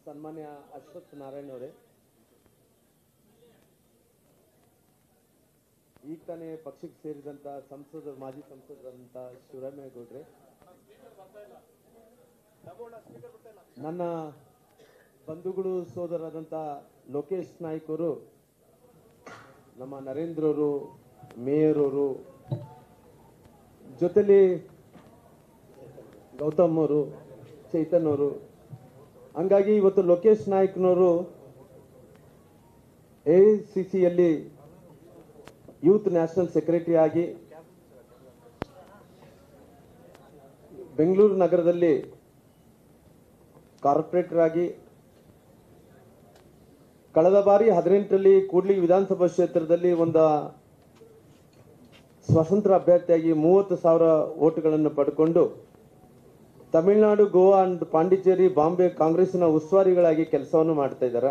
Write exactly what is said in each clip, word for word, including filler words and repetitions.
ಸನ್ಮಾನ್ಯ ಅಶ್ವಥ್ ನಾರಾಯಣ್ ಅವರೇ, ಈಗ ತಾನೇ ಪಕ್ಷಕ್ಕೆ ಸೇರಿದಂತ ಸಂಸದರು ಮಾಜಿ ಸಂಸದರಂತ ಶಿವರಾಮೇಗೌಡ್ರೆ, ನನ್ನ ಬಂಧುಗಳು ಸೋದರರಾದಂಥ ಲೋಕೇಶ್ ನಾಯ್ಕ್ ಅವರು, ನಮ್ಮ ನರೇಂದ್ರ ಅವರು, ಮೇಯರ್ ಅವರು, ಜೊತೆಲಿ ಗೌತಮ್ ಅವರು, ಚೈತನ್ ಅವರು, ಹಂಗಾಗಿ ಇವತ್ತು ಲೋಕೇಶ್ ನಾಯ್ಕ್ನವರು ಎ ಐ ಸಿ ಸಿಯಲ್ಲಿ ಯೂತ್ ನ್ಯಾಷನಲ್ ಸೆಕ್ರೆಟರಿ ಆಗಿ ಬೆಂಗಳೂರು ನಗರದಲ್ಲಿ ಕಾರ್ಪೊರೇಟರ್ ಆಗಿ ಕಳೆದ ಬಾರಿ ಹದಿನೆಂಟರಲ್ಲಿ ಕೂಡ್ಲಿಗಿ ವಿಧಾನಸಭಾ ಕ್ಷೇತ್ರದಲ್ಲಿ ಒಂದು ಸ್ವತಂತ್ರ ಅಭ್ಯರ್ಥಿಯಾಗಿ ಮೂವತ್ತು ಸಾವಿರ ಓಟುಗಳನ್ನು ಪಡ್ಕೊಂಡು ತಮಿಳುನಾಡು, ಗೋವಾ ಅಂಡ್ ಪಾಂಡಿಚೇರಿ, ಬಾಂಬೆ ಕಾಂಗ್ರೆಸ್ನ ಉಸ್ತುವಾರಿಗಳಾಗಿ ಕೆಲಸವನ್ನು ಮಾಡ್ತಾ ಇದ್ದಾರೆ.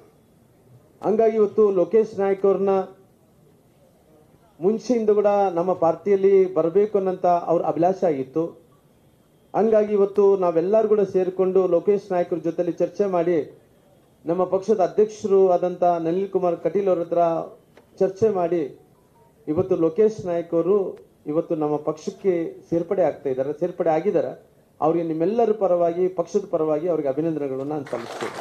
ಹಂಗಾಗಿ ಇವತ್ತು ಲೋಕೇಶ್ ನಾಯ್ಕ್ ಅವ್ರನ್ನ ಮುಂಚೆಯಿಂದ ಕೂಡ ನಮ್ಮ ಪಾರ್ಟಿಯಲ್ಲಿ ಬರಬೇಕು ಅನ್ನಂತ ಅವ್ರ ಅಭಿಲಾಷೆ ಆಗಿತ್ತು. ಹಂಗಾಗಿ ಇವತ್ತು ನಾವೆಲ್ಲರೂ ಕೂಡ ಸೇರಿಕೊಂಡು ಲೋಕೇಶ್ ನಾಯ್ಕ್ ಅವ್ರ ಜೊತೆಲಿ ಚರ್ಚೆ ಮಾಡಿ ನಮ್ಮ ಪಕ್ಷದ ಅಧ್ಯಕ್ಷರು ಆದಂತ ನಳಿನ್ ಕುಮಾರ್ ಕಟೀಲ್ ಅವ್ರ ಹತ್ರ ಚರ್ಚೆ ಮಾಡಿ ಇವತ್ತು ಲೋಕೇಶ್ ನಾಯ್ಕ್ ಅವರು ಇವತ್ತು ನಮ್ಮ ಪಕ್ಷಕ್ಕೆ ಸೇರ್ಪಡೆ ಆಗ್ತಾ ಇದ್ದಾರೆ, ಸೇರ್ಪಡೆ ಆಗಿದ್ದಾರೆ. ಅವರಿಗೆ ನಿಮ್ಮೆಲ್ಲರ ಪರವಾಗಿ, ಪಕ್ಷದ ಪರವಾಗಿ ಅವರಿಗೆ ಅಭಿನಂದನೆಗಳನ್ನು ನಾನು ಸಲ್ಲಿಸ್ತೇನೆ.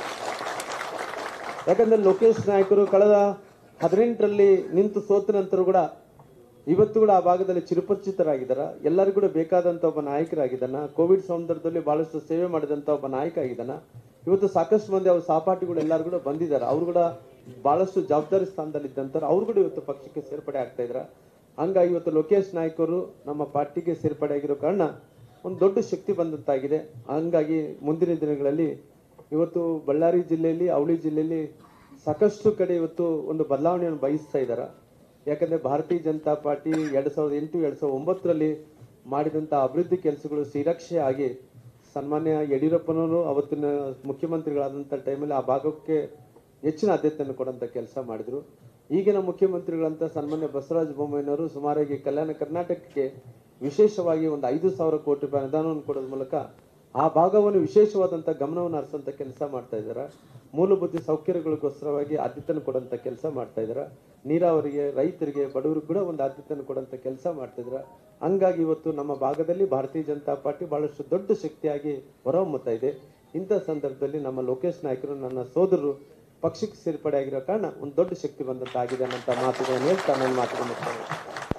ಯಾಕಂದ್ರೆ ಲೋಕೇಶ್ ನಾಯ್ಕರು ಕಳೆದ ಹದಿನೆಂಟರಲ್ಲಿ ನಿಂತು ಸೋತ ನಂತರ ಕೂಡ ಇವತ್ತು ಕೂಡ ಆ ಭಾಗದಲ್ಲಿ ಚಿರಪರಿಚಿತರಾಗಿದ್ದಾರೆ. ಎಲ್ಲರಿಗೂ ಕೂಡ ಬೇಕಾದಂತ ಒಬ್ಬ ನಾಯಕರಾಗಿದ್ದಾನ. ಕೋವಿಡ್ ಸಂದರ್ಭದಲ್ಲಿ ಬಹಳಷ್ಟು ಸೇವೆ ಮಾಡಿದಂತ ಒಬ್ಬ ನಾಯಕ ಆಗಿದ್ದಾನ. ಇವತ್ತು ಸಾಕಷ್ಟು ಮಂದಿ ಅವ್ರ ಸಹಪಾಠಿಗಳು ಎಲ್ಲರೂ ಕೂಡ ಬಂದಿದ್ದಾರೆ. ಅವ್ರು ಕೂಡ ಬಹಳಷ್ಟು ಜವಾಬ್ದಾರಿ ಸ್ಥಾನದಲ್ಲಿ ಇದ್ದಂತಾರೆ. ಅವ್ರು ಕೂಡ ಇವತ್ತು ಪಕ್ಷಕ್ಕೆ ಸೇರ್ಪಡೆ ಆಗ್ತಾ ಇದ್ರ. ಹಂಗಾಗಿ ಇವತ್ತು ಲೋಕೇಶ್ ನಾಯ್ಕ್ ಅವರು ನಮ್ಮ ಪಾರ್ಟಿಗೆ ಸೇರ್ಪಡೆ ಆಗಿರೋ ಕಾರಣ ಒಂದು ದೊಡ್ಡ ಶಕ್ತಿ ಬಂದಂತಾಗಿದೆ. ಹಂಗಾಗಿ ಮುಂದಿನ ದಿನಗಳಲ್ಲಿ ಇವತ್ತು ಬಳ್ಳಾರಿ ಜಿಲ್ಲೆಯಲ್ಲಿ, ಅವಳಿ ಜಿಲ್ಲೆಯಲ್ಲಿ ಸಾಕಷ್ಟು ಕಡೆ ಇವತ್ತು ಒಂದು ಬದಲಾವಣೆಯನ್ನು ಬಯಸ್ತಾ ಇದ್ದಾರೆ. ಯಾಕಂದ್ರೆ ಭಾರತೀಯ ಜನತಾ ಪಾರ್ಟಿ ಎರಡ್ ಸಾವಿರದ ಎಂಟು ಎರಡ್ ಸಾವಿರದ ಒಂಬತ್ತರಲ್ಲಿ ಮಾಡಿದಂತ ಅಭಿವೃದ್ಧಿ ಕೆಲಸಗಳು ಶ್ರೀರಕ್ಷೆ ಆಗಿ ಸನ್ಮಾನ್ಯ ಯಡಿಯೂರಪ್ಪನವರು ಅವತ್ತಿನ ಮುಖ್ಯಮಂತ್ರಿಗಳಾದಂಥ ಟೈಮಲ್ಲಿ ಆ ಭಾಗಕ್ಕೆ ಹೆಚ್ಚಿನ ಆದ್ಯತೆಯನ್ನು ಕೊಡುವಂತ ಕೆಲಸ ಮಾಡಿದ್ರು. ಈಗಿನ ಮುಖ್ಯಮಂತ್ರಿಗಳಂತ ಸನ್ಮಾನ್ಯ ಬಸವರಾಜ ಬೊಮ್ಮಾಯಿನವರು ಸುಮಾರಾಗಿ ಕಲ್ಯಾಣ ಕರ್ನಾಟಕಕ್ಕೆ ವಿಶೇಷವಾಗಿ ಒಂದು ಐದು ಸಾವಿರ ಕೋಟಿ ರೂಪಾಯಿ ಅನುದಾನವನ್ನು ಕೊಡೋದ್ರ ಮೂಲಕ ಆ ಭಾಗವನ್ನು ವಿಶೇಷವಾದಂತ ಗಮನವನ್ನು ಹರಿಸುವಂತ ಕೆಲಸ ಮಾಡ್ತಾ ಇದ್ದಾರೆ. ಮೂಲಭೂತ ಸೌಕರ್ಯಗಳಿಗೋಸ್ಕರವಾಗಿ ಆದ್ಯತೆಯನ್ನು ಕೊಡುವಂತ ಕೆಲಸ ಮಾಡ್ತಾ ಇದ್ದಾರೆ. ನೀರಾವರಿಗೆ, ರೈತರಿಗೆ, ಬಡವರಿಗೆ ಕೂಡ ಒಂದು ಆದ್ಯತೆಯನ್ನು ಕೊಡುವಂತ ಕೆಲಸ ಮಾಡ್ತಾ ಇದ್ದಾರೆ. ಹಂಗಾಗಿ ಇವತ್ತು ನಮ್ಮ ಭಾಗದಲ್ಲಿ ಭಾರತೀಯ ಜನತಾ ಪಾರ್ಟಿ ಬಹಳಷ್ಟು ದೊಡ್ಡ ಶಕ್ತಿಯಾಗಿ ಹೊರಹೊಮ್ಮುತ್ತಾ ಇದೆ. ಇಂಥ ಸಂದರ್ಭದಲ್ಲಿ ನಮ್ಮ ಲೋಕೇಶ್ ನಾಯ್ಕರು, ನನ್ನ ಸೋದರರು ಪಕ್ಷಕ್ಕೆ ಸೇರ್ಪಡೆ ಆಗಿರೋ ಕಾರಣ ಒಂದು ದೊಡ್ಡ ಶಕ್ತಿ ಬಂದಂತಾಗಿದೆ ಅನ್ನೋ ಮಾತುಗಳನ್ನು ಹೇಳ್ತಾ ನನ್ನ ಮಾತುಗಳನ್ನು